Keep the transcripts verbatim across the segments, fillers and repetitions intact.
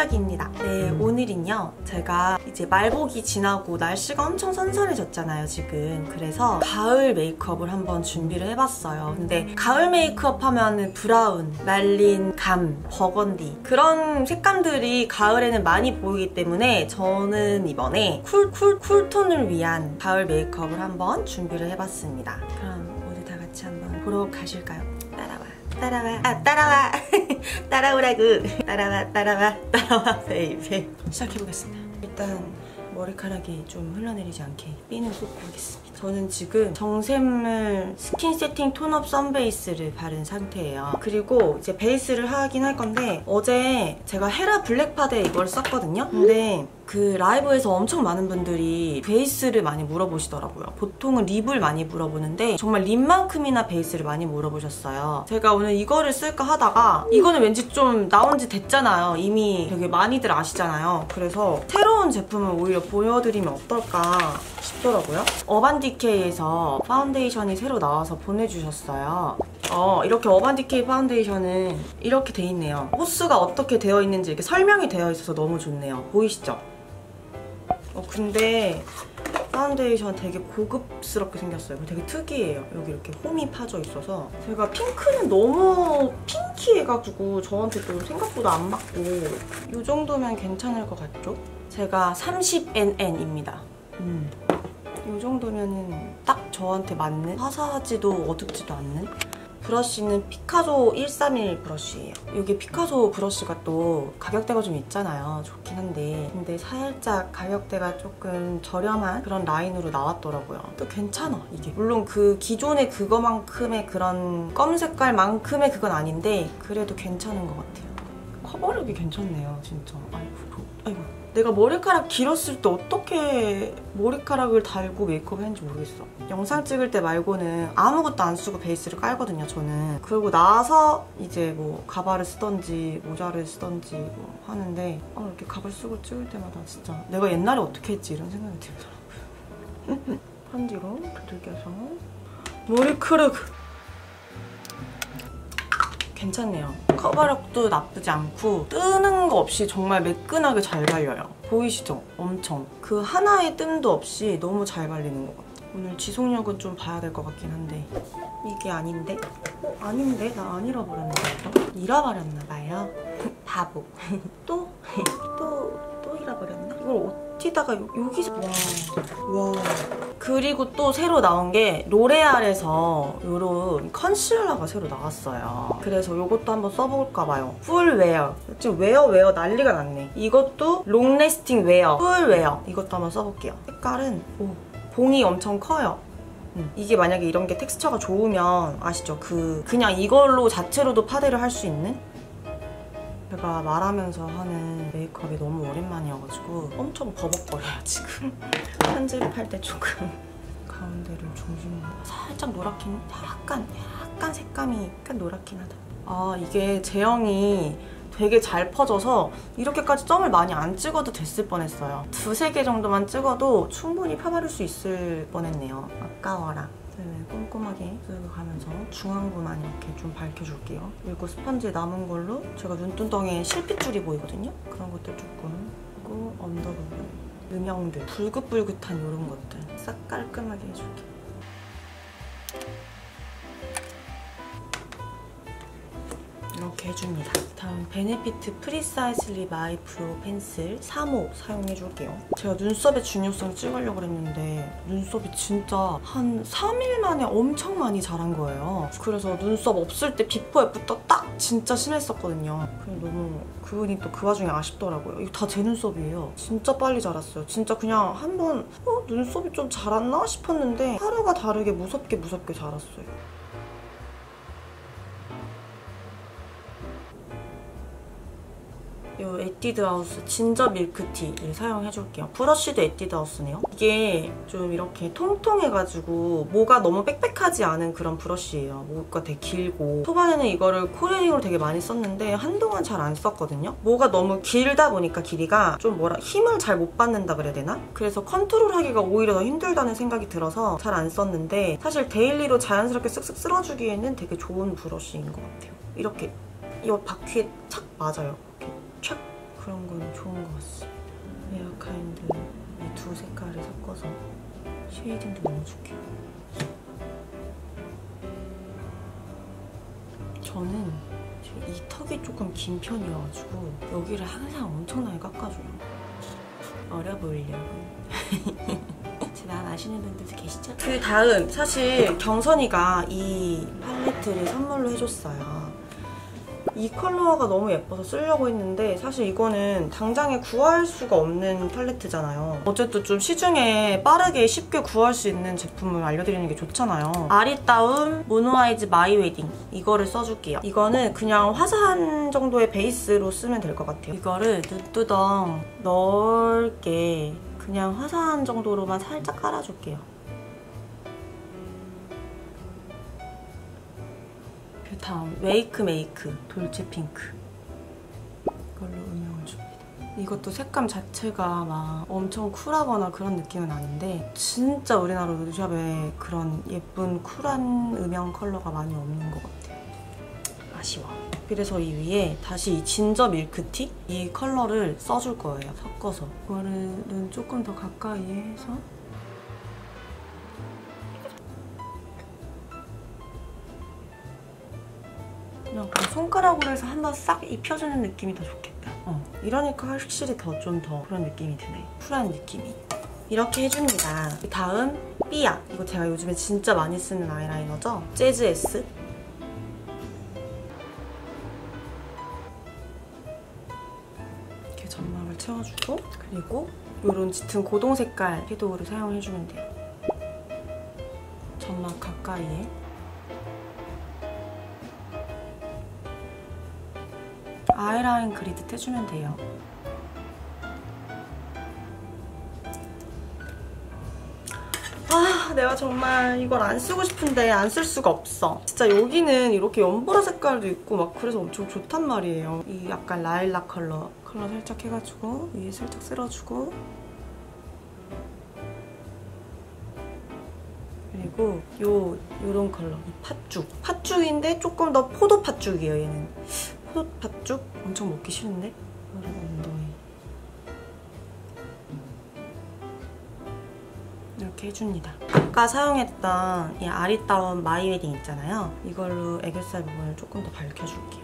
시작입니다. 네, 오늘은요 제가 이제 말복이 지나고 날씨가 엄청 선선해졌잖아요 지금. 그래서 가을 메이크업을 한번 준비를 해봤어요. 근데 가을 메이크업 하면은 브라운, 말린 감, 버건디 그런 색감들이 가을에는 많이 보이기 때문에 저는 이번에 쿨, 쿨, 쿨톤을 위한 가을 메이크업을 한번 준비를 해봤습니다. 그럼 모두 다 같이 한번 보러 가실까요? 따라와 따라와 아 따라와 따라오라고 따라와 따라와 따라와 베이베. 시작해보겠습니다. 일단 머리카락이 좀 흘러내리지 않게 핀을 꽂고 오겠습니다. 저는 지금 정샘물 스킨 세팅 톤업 선베이스를 바른 상태예요. 그리고 이제 베이스를 하긴 할 건데 어제 제가 헤라 블랙파데 이걸 썼거든요. 근데 그 라이브에서 엄청 많은 분들이 베이스를 많이 물어보시더라고요. 보통은 립을 많이 물어보는데 정말 립만큼이나 베이스를 많이 물어보셨어요. 제가 오늘 이거를 쓸까 하다가 이거는 왠지 좀 나온 지 됐잖아요. 이미 되게 많이들 아시잖아요. 그래서 새로운 제품을 오히려 보여드리면 어떨까 싶더라고요. 어반디케이에서 파운데이션이 새로 나와서 보내주셨어요. 어, 이렇게 어반디케이 파운데이션은 이렇게 돼 있네요. 호스가 어떻게 되어 있는지 이렇게 설명이 되어 있어서 너무 좋네요. 보이시죠? 어, 근데 파운데이션 되게 고급스럽게 생겼어요. 되게 특이해요. 여기 이렇게 홈이 파져 있어서. 제가 핑크는 너무 핑키해가지고 저한테 좀 생각보다 안 맞고 이 정도면 괜찮을 것 같죠? 제가 삼십 엔엔입니다. 음. 이 정도면은 딱 저한테 맞는, 화사하지도 어둡지도 않는 브러쉬는 피카소 일삼일 브러쉬예요. 여기 피카소 브러쉬가 또 가격대가 좀 있잖아요. 좋긴 한데 근데 살짝 가격대가 조금 저렴한 그런 라인으로 나왔더라고요. 또 괜찮아 이게. 물론 그 기존의 그거만큼의 그런 검 색깔만큼의 그건 아닌데 그래도 괜찮은 것 같아요. 커버력이 괜찮네요 진짜. 아이고 아이고. 내가 머리카락 길었을 때 어떻게 머리카락을 달고 메이크업 했는지 모르겠어. 영상 찍을 때 말고는 아무것도 안 쓰고 베이스를 깔거든요 저는. 그러고 나서 이제 뭐 가발을 쓰던지 모자를 쓰던지 뭐 하는데 아, 이렇게 가발 쓰고 찍을 때마다 진짜 내가 옛날에 어떻게 했지 이런 생각이 들더라고요. 반지로 두들겨서 머리카락 괜찮네요. 커버력도 나쁘지 않고 뜨는 거 없이 정말 매끈하게 잘 발려요. 보이시죠? 엄청. 그 하나의 뜸도 없이 너무 잘 발리는 것 같아요. 오늘 지속력은 좀 봐야 될 것 같긴 한데 이게 아닌데? 어? 아닌데? 나 안 잃어버렸나 봐요. 잃어버렸나 봐요. 바보. 또? 또? 또 잃어버렸나? 이걸 어디다가 여기서 와. 와. 그리고 또 새로 나온 게 로레알에서 이런 컨실러가 새로 나왔어요. 그래서 이것도 한번 써볼까 봐요. 풀 웨어. 지금 웨어 웨어 난리가 났네. 이것도 롱 레스팅 웨어, 풀 웨어. 이것도 한번 써볼게요. 색깔은 오, 봉이 엄청 커요. 음. 이게 만약에 이런 게 텍스처가 좋으면 아시죠? 그 그냥 이걸로 자체로도 파데를 할 수 있는? 제가 말하면서 하는 메이크업이 너무 오랜만이어가지고 엄청 버벅거려요 지금. 편집할 때 조금 가운데를 중심으로 살짝 노랗긴, 약간 약간 색감이 약간 노랗긴 하다. 아 이게 제형이 되게 잘 퍼져서 이렇게까지 점을 많이 안 찍어도 됐을 뻔했어요. 두세 개 정도만 찍어도 충분히 펴바를 수 있을 뻔했네요. 아까워라. 네, 꼼꼼하게 가면서 중앙부만 이렇게 좀 밝혀줄게요. 그리고 스펀지 남은 걸로 제가 눈두덩이에 실핏줄이 보이거든요? 그런 것들 조금. 그리고 언더 부분, 음영들, 붉긋붉긋한 이런 것들 싹 깔끔하게 해줄게요. 이렇게 해줍니다. 다음 베네피트 프리사이즐리 마이브로우 펜슬 삼 호 사용해줄게요. 제가 눈썹의 중요성 찍으려고 했는데 눈썹이 진짜 한 삼 일 만에 엄청 많이 자란 거예요. 그래서 눈썹 없을 때 비포 애프터 딱 진짜 심했었거든요. 그냥 너무 그분이 또 그 와중에 아쉽더라고요. 이거 다 제 눈썹이에요. 진짜 빨리 자랐어요. 진짜 그냥 한번 어? 눈썹이 좀 자랐나 싶었는데 하루가 다르게 무섭게 무섭게 자랐어요. 이 에뛰드하우스 진저 밀크티를 사용해줄게요. 브러쉬도 에뛰드하우스네요. 이게 좀 이렇게 통통해가지고 모가 너무 빽빽하지 않은 그런 브러쉬예요. 모가 되게 길고 초반에는 이거를 코레딩으로 되게 많이 썼는데 한동안 잘 안 썼거든요. 모가 너무 길다 보니까 길이가 좀 뭐라 힘을 잘 못 받는다 그래야 되나? 그래서 컨트롤하기가 오히려 더 힘들다는 생각이 들어서 잘 안 썼는데 사실 데일리로 자연스럽게 쓱쓱 쓸어주기에는 되게 좋은 브러쉬인 것 같아요. 이렇게 이 바퀴에 착 맞아요. 촥 그런 건 좋은 것 같습니다. 에어카인드 이 두 색깔을 섞어서 쉐이딩도 넣어줄게요. 저는 이 턱이 조금 긴 편이어가지고 여기를 항상 엄청나게 깎아줘요. 어려 보이려고. 제 말 아시는 분들도 계시죠? 그 다음 사실 경선이가 이 팔레트를 선물로 해줬어요. 이 컬러가 너무 예뻐서 쓰려고 했는데 사실 이거는 당장에 구할 수가 없는 팔레트잖아요. 어쨌든 좀 시중에 빠르게 쉽게 구할 수 있는 제품을 알려드리는 게 좋잖아요. 아리따움 모노아이즈 마이 웨딩 이거를 써줄게요. 이거는 그냥 화사한 정도의 베이스로 쓰면 될 것 같아요. 이거를 눈두덩 넓게 그냥 화사한 정도로만 살짝 깔아줄게요. 그 다음 웨이크 메이크 돌체 핑크 이걸로 음영을 줍니다. 이것도 색감 자체가 막 엄청 쿨하거나 그런 느낌은 아닌데 진짜 우리나라 루드샵에 그런 예쁜 쿨한 음영 컬러가 많이 없는 것 같아요. 아쉬워. 그래서 이 위에 다시 이 진저 밀크티 이 컬러를 써줄 거예요. 섞어서 이거는 조금 더 가까이 해서 그냥 손가락으로 해서 한번 싹 입혀주는 느낌이 더 좋겠다. 어, 이러니까 확실히 더 좀 더 그런 느낌이 드네. 쿨한 느낌이. 이렇게 해줍니다. 다음 삐아. 이거 제가 요즘에 진짜 많이 쓰는 아이라이너죠? 재즈 S. 이렇게 점막을 채워주고 그리고 이런 짙은 고동 색깔 섀도우를 사용해주면 돼요. 점막 가까이에. 아이라인 그리듯 해주면 돼요. 아, 내가 정말 이걸 안 쓰고 싶은데 안 쓸 수가 없어. 진짜 여기는 이렇게 연보라 색깔도 있고 막 그래서 엄청 좋단 말이에요. 이 약간 라일락 컬러 컬러 살짝 해가지고 위에 살짝 쓸어주고 그리고 요 요런 컬러 이 팥죽 팥죽인데 조금 더 포도 팥죽이에요. 얘는 포도 팥죽 엄청 먹기 싫은데 이거를 엉덩이 이렇게 해줍니다. 아까 사용했던 이 아리따움 마이 웨딩 있잖아요. 이걸로 애교살 부분을 조금 더 밝혀줄게요.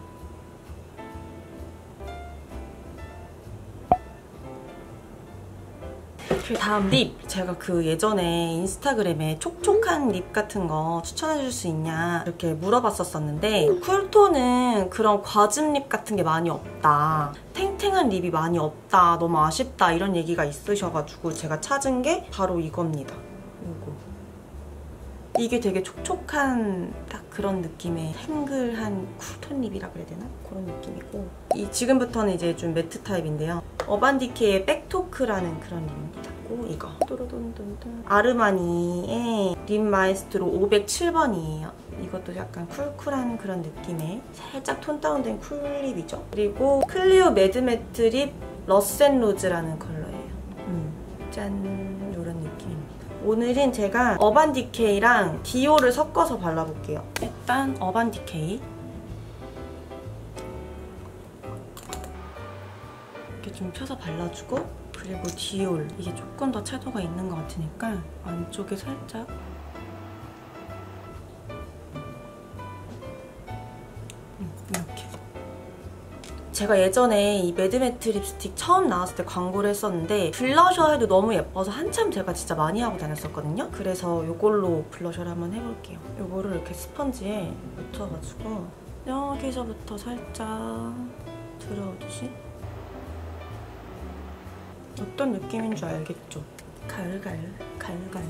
그 다음 립! 제가 그 예전에 인스타그램에 촉촉한 립 같은 거 추천해줄 수 있냐 이렇게 물어봤었었는데 쿨톤은 그런 과즙 립 같은 게 많이 없다. 탱탱한 립이 많이 없다. 너무 아쉽다. 이런 얘기가 있으셔가지고 제가 찾은 게 바로 이겁니다. 이거. 이게 되게 촉촉한 딱 그런 느낌의 탱글한 쿨톤 립이라 그래야 되나? 그런 느낌이고 이 지금부터는 이제 좀 매트 타입인데요. 어반디케이의 백토크라는 그런 립입니다. 이거 또르돈돈돈 아르마니의 립 마에스트로 오백칠 번이에요. 이것도 약간 쿨쿨한 그런 느낌의 살짝 톤 다운된 쿨립이죠. 그리고 클리오 매드매트 립 러센로즈라는 컬러예요. 음, 짠! 이런 느낌입니다. 오늘은 제가 어반디케이랑 디올을 섞어서 발라볼게요. 일단 어반디케이 이렇게 좀 펴서 발라주고 그리고 디올 이게 조금 더 채도가 있는 것 같으니까 안쪽에 살짝 이렇게 제가 예전에 이 매드매트 립스틱 처음 나왔을 때 광고를 했었는데 블러셔 해도 너무 예뻐서 한참 제가 진짜 많이 하고 다녔었거든요. 그래서 이걸로 블러셔를 한번 해볼게요. 이거를 이렇게 스펀지에 묻혀가지고 여기서부터 살짝 들어오듯이 어떤 느낌인 줄 알겠죠? 가을가을, 가을가을.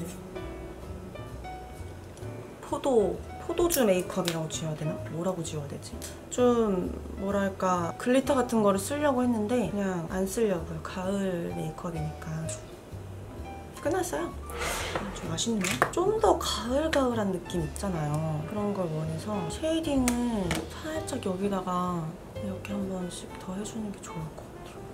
포도, 포도주 메이크업이라고 지어야 되나? 뭐라고 지어야 되지? 좀 뭐랄까 글리터 같은 거를 쓰려고 했는데 그냥 안 쓰려고요. 가을 메이크업이니까. 끝났어요. 좀 맛있네요. 좀 더 가을가을한 느낌 있잖아요. 그런 걸 원해서 쉐이딩을 살짝 여기다가 이렇게 한 번씩 더 해주는 게 좋을 것 같아요.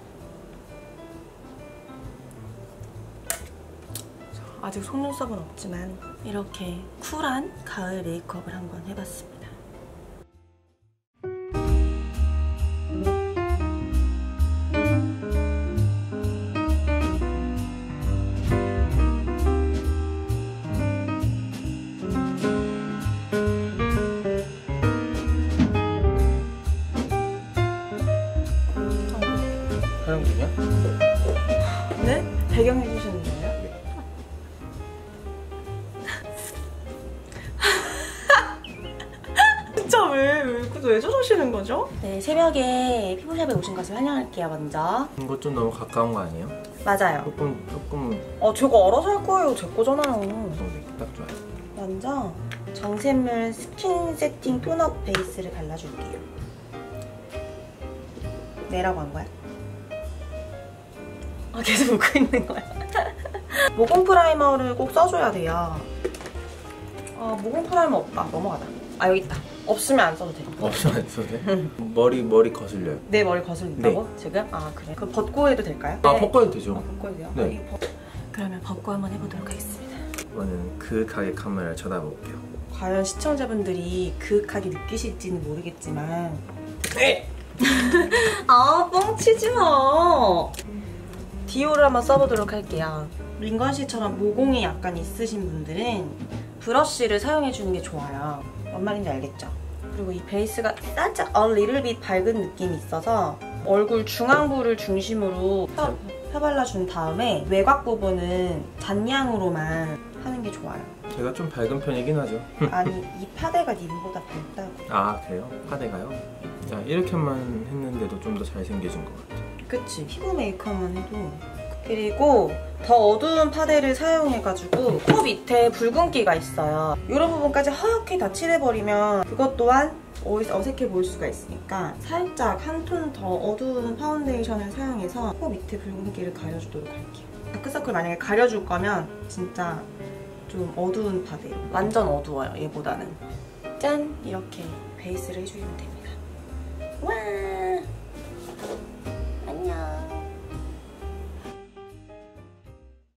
아직 속눈썹은 없지만 이렇게 쿨한 가을 메이크업을 한번 해봤습니다. 배경 해주시는 거예요? 네. 진짜 왜, 왜, 왜 저러시는 거죠? 네, 새벽에 피부샵에 오신 것을 환영할게요, 먼저. 이거 좀 너무 가까운 거 아니에요? 맞아요. 조금 조금 어, 저거 알아서 할 거예요. 제 거잖아요. 정도 딱 좋아요. 먼저 정샘물 스킨 세팅 톤업 베이스를 발라줄게요. 네라고 한 거야? 아, 계속 웃고 있는 거야. 모공 프라이머를 꼭 써줘야 돼요. 아, 모공 프라이머 없다. 넘어가다. 아, 여기 있다. 없으면 안 써도 돼. 없으면 안 써도 돼? 머리 머리 거슬려요. 내 머리 거슬린다고? 네. 지금? 아, 그래? 그럼 벗고 해도 될까요? 아, 네. 벗고 해도 되죠. 아, 벗고 해도 돼요? 네. 아, 이거 벗... 그러면 벗고 한번 해보도록 하겠습니다. 이거는 그윽하게 카메라를 쳐다볼게요. 과연 시청자분들이 그윽하게 느끼실지는 모르겠지만 네! 아, 뻥치지 마. 디오를 한번 써보도록 할게요. 민건 씨처럼 모공이 약간 있으신 분들은 브러쉬를 사용해주는 게 좋아요. 뭔 말인지 알겠죠? 그리고 이 베이스가 살짝 a little bit 밝은 느낌이 있어서 얼굴 중앙부를 중심으로 펴, 펴발라준 다음에 외곽 부분은 잔량으로만 하는 게 좋아요. 제가 좀 밝은 편이긴 하죠. 아니, 이 파데가 님보다 밝다고. 아, 그래요? 파데가요? 자, 이렇게만 했는데도 좀 더 잘생겨진 것 같아요. 그치? 피부 메이크업만 해도. 그리고 더 어두운 파데를 사용해가지고 코 밑에 붉은기가 있어요. 이런 부분까지 하얗게 다 칠해버리면 그것 또한 어색해 보일 수가 있으니까 살짝 한 톤 더 어두운 파운데이션을 사용해서 코 밑에 붉은기를 가려주도록 할게요. 다크서클 만약에 가려줄 거면 진짜 좀 어두운 파데로. 완전 어두워요, 얘보다는. 짠! 이렇게 베이스를 해주시면 됩니다. 와!